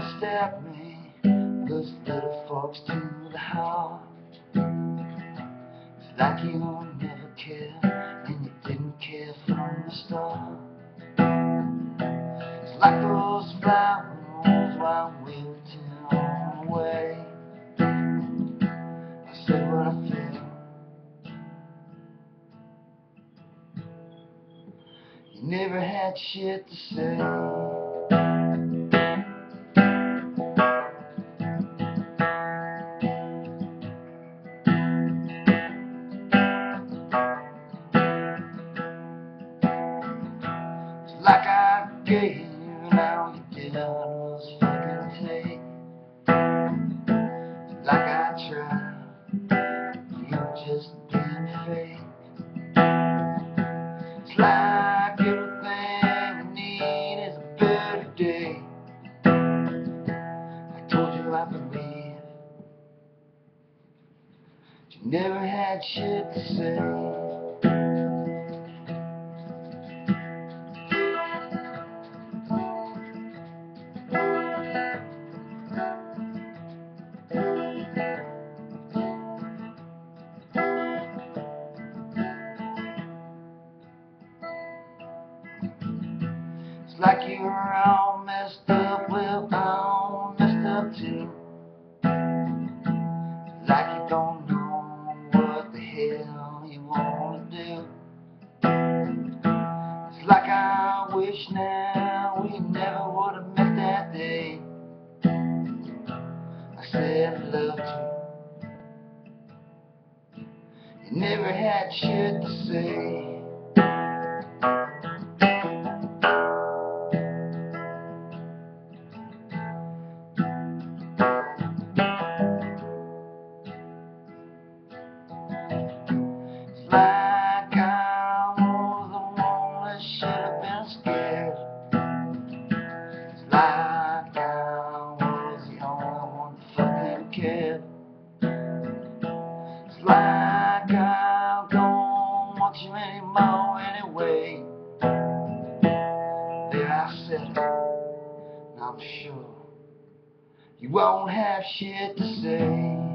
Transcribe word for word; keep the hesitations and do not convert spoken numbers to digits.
stab me, those little forks to the heart. It's like you never cared, and you didn't care from the start. It's like those flowers while I'm wilting on the way. I said what I feel. You never had shit to say. Like I gave you, now you did was fucking take. Like I tried, you're just being fake. It's like everything you need is a better day. I told you I believe, but you never had shit to say. It's like you're all messed up, well, I'm all messed up too. Like you don't know what the hell you wanna do. It's like I wish now we never would have met that day. I said I loved you. You never had shit to say. Like I was the one that should have been scared. It's like I was the only one that fucking cared. It's like I don't want you anymore anyway. There I said it, and I'm sure you won't have shit to say.